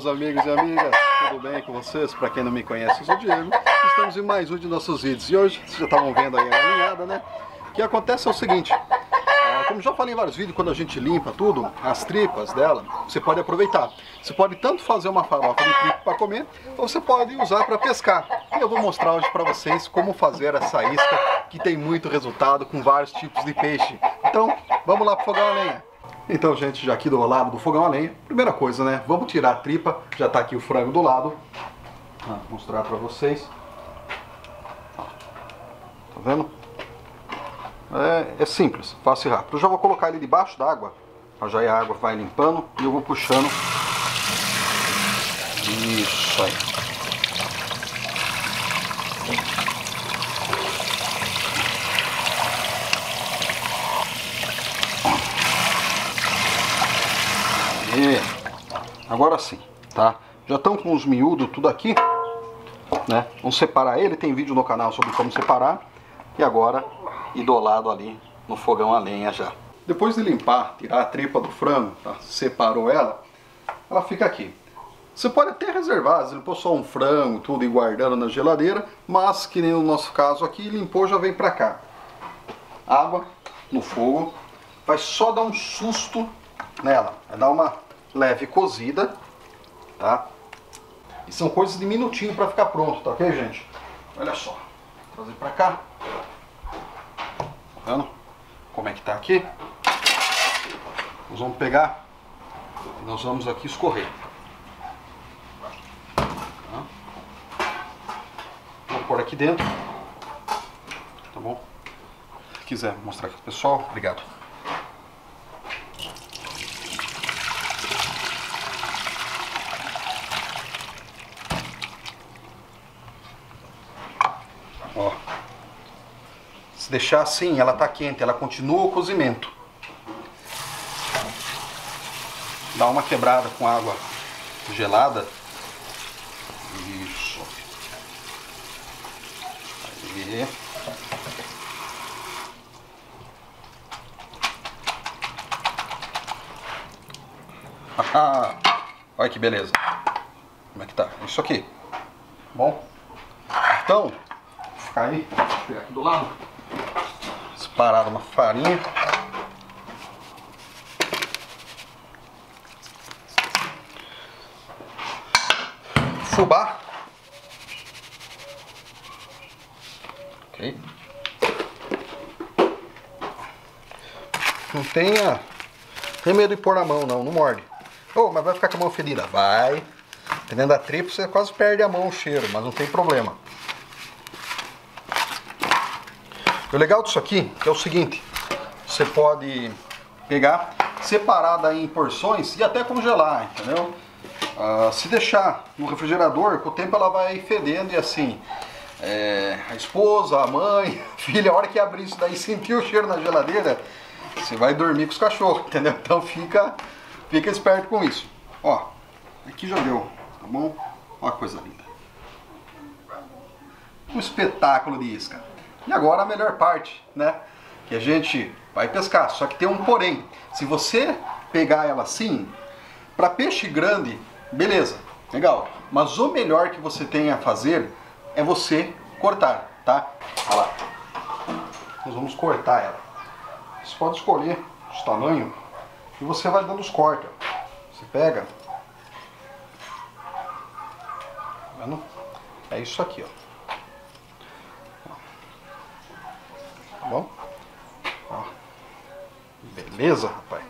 meus amigos e amigas, tudo bem com vocês? Para quem não me conhece, eu sou o Diego. Estamos em mais um de nossos vídeos e hoje, vocês já estavam vendo aí a galinhada, né? O que acontece é o seguinte, como já falei em vários vídeos, quando a gente limpa tudo, as tripas dela, você pode aproveitar. Você pode tanto fazer uma farofa de tripa para comer, ou você pode usar para pescar. E eu vou mostrar hoje para vocês como fazer essa isca, que tem muito resultado com vários tipos de peixe. Então, vamos lá pro fogão a lenha. Então, gente, já aqui do lado do fogão a lenha, primeira coisa, né? Vamos tirar a tripa, já tá aqui o frango do lado. Vou mostrar pra vocês. Tá vendo? É simples, fácil e rápido. Eu já vou colocar ele debaixo d'água. Já a água vai limpando e eu vou puxando. Isso aí. Agora sim, tá? Já estão com os miúdos tudo aqui, né? Vamos separar ele, tem vídeo no canal sobre como separar. E agora, ir do lado ali no fogão a lenha já. Depois de limpar, tirar a tripa do frango, tá? Separou ela, ela fica aqui. Você pode até reservar, se limpou só um frango, tudo e guardando na geladeira, mas que nem no nosso caso aqui, limpou, já vem pra cá. Água no fogo, vai só dar um susto nela, vai dar uma leve cozida, tá? E são coisas de minutinho para ficar pronto, tá ok, gente? Olha só, vou trazer para cá. Tá vendo como é que tá aqui? Nós vamos pegar e nós vamos aqui escorrer. Tá? Vou pôr aqui dentro, tá bom? Se quiser mostrar aqui pro pessoal, obrigado. Ó, se deixar assim, ela tá quente, ela continua o cozimento. Dá uma quebrada com água gelada. Isso. Aí. Olha que beleza. Como é que tá? Isso aqui. Bom? Então, aí, vou pegar aqui do lado, separar uma farinha, fubá, ok, não tem medo de pôr na mão não morde. Oh, mas vai ficar com a mão fedida? Vai, dependendo da tripa você quase perde a mão o cheiro, mas não tem problema. O legal disso aqui é o seguinte, você pode pegar, separar daí em porções e até congelar, entendeu? Se deixar no refrigerador, com o tempo ela vai fedendo e assim, a esposa, a mãe, a filha, a hora que abrir isso daí e sentir o cheiro na geladeira, você vai dormir com os cachorros, entendeu? Então fica esperto com isso. Ó, aqui já deu, tá bom? Olha que coisa linda. Um espetáculo de isca. E agora a melhor parte, né? Que a gente vai pescar. Só que tem um porém. Se você pegar ela assim, para peixe grande, beleza, legal. Mas o melhor que você tem a fazer é você cortar, tá? Olha lá. Nós vamos cortar ela. Você pode escolher os tamanhos e você vai dando os cortes. Você pega. Tá vendo? É isso aqui, ó. Bom, ó, beleza, rapaz.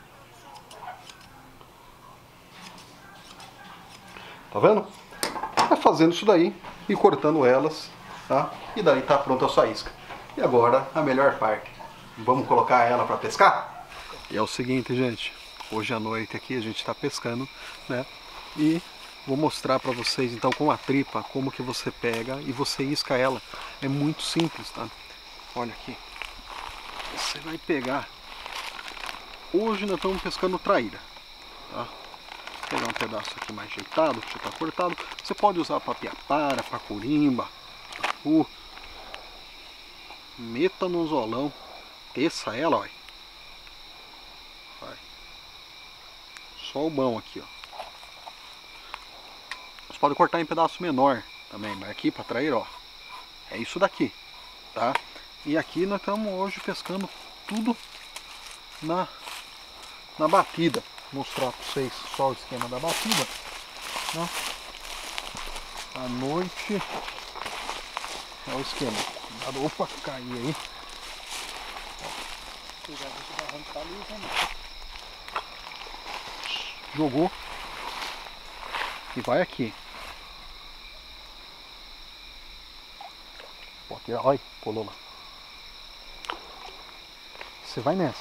Tá vendo? Vai fazendo isso daí e cortando elas, tá? E daí tá pronta a sua isca. E agora a melhor parte. Vamos colocar ela para pescar? E é o seguinte, gente. Hoje à noite aqui a gente tá pescando, né? E vou mostrar para vocês então com a tripa como que você pega e você isca ela. É muito simples, tá? Olha aqui, você vai pegar, hoje nós estamos pescando traíra, tá? Vou pegar um pedaço aqui mais ajeitado, que já está cortado, você pode usar para piapara, para corimba, meta no anzolão, teça ela, olha, vai. Só o bom aqui, ó. Você pode cortar em pedaço menor também, mas aqui para traíra, ó, é isso daqui, tá? E aqui nós estamos hoje pescando tudo na batida. Vou mostrar para vocês só o esquema da batida, né? À noite é o esquema. Opa, caí aí. Jogou e vai aqui. Pode tirar, olha, pulou lá. Você vai nessa. Tá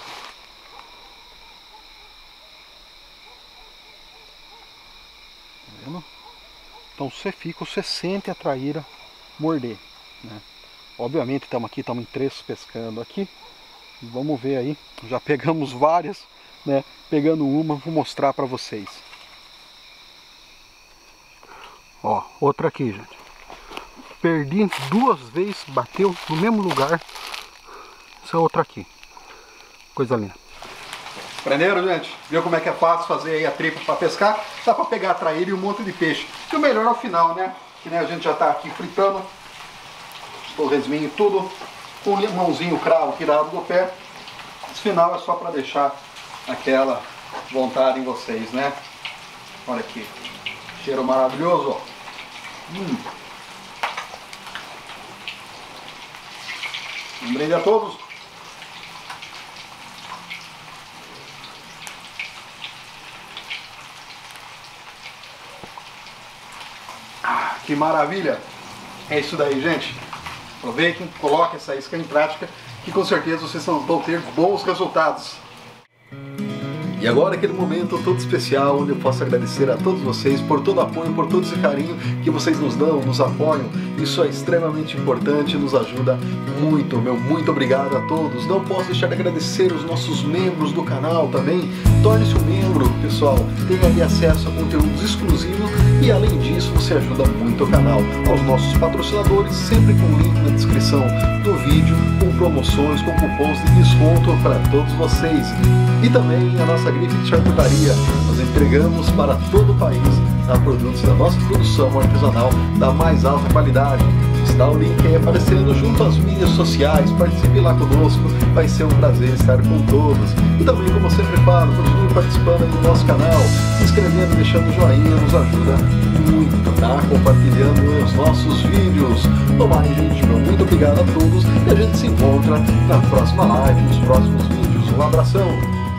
vendo? Então você fica, você sente a traíra morder, né? Obviamente estamos aqui, estamos em trechos pescando aqui. Vamos ver aí, já pegamos várias, né? Pegando uma, vou mostrar para vocês. Ó, outra aqui, gente. Perdi 2 vezes, bateu no mesmo lugar. Essa outra aqui. Coisa linda. Prenderam, gente? Viu como é que é fácil fazer aí a tripa para pescar? Dá para pegar a traíra e um monte de peixe. E o melhor ao final, né? Que nem a gente já está aqui fritando. Os torresminhos tudo. Com o limãozinho cravo tirado do pé. Esse final é só para deixar aquela vontade em vocês, né? Olha aqui. Cheiro maravilhoso, ó. Um brinde a todos. Que maravilha! É isso daí, gente. Aproveitem, coloquem essa isca em prática, que com certeza vocês vão ter bons resultados. E agora aquele momento todo especial, onde eu posso agradecer a todos vocês por todo o apoio, por todo esse carinho que vocês nos dão, nos apoiam. Isso é extremamente importante, nos ajuda muito, meu muito obrigado a todos. Não posso deixar de agradecer os nossos membros do canal também. Torne-se um membro, pessoal, tenha ali acesso a conteúdos exclusivos e além disso você ajuda muito o canal. Aos nossos patrocinadores, sempre com link na descrição do vídeo, com promoções, com cupons de desconto para todos vocês. E também a nossa grife de charcutaria, nós entregamos para todo o país produtos da nossa produção artesanal da mais alta qualidade. Está o link aí aparecendo junto às mídias sociais, participe lá conosco, vai ser um prazer estar com todos. E também, como eu sempre falo, continue participando aí do nosso canal, se inscrevendo, deixando joinha, nos ajuda muito, tá? Compartilhando os nossos vídeos. No mais, gente, meu muito obrigado a todos e a gente se encontra na próxima live, nos próximos vídeos. Um abração!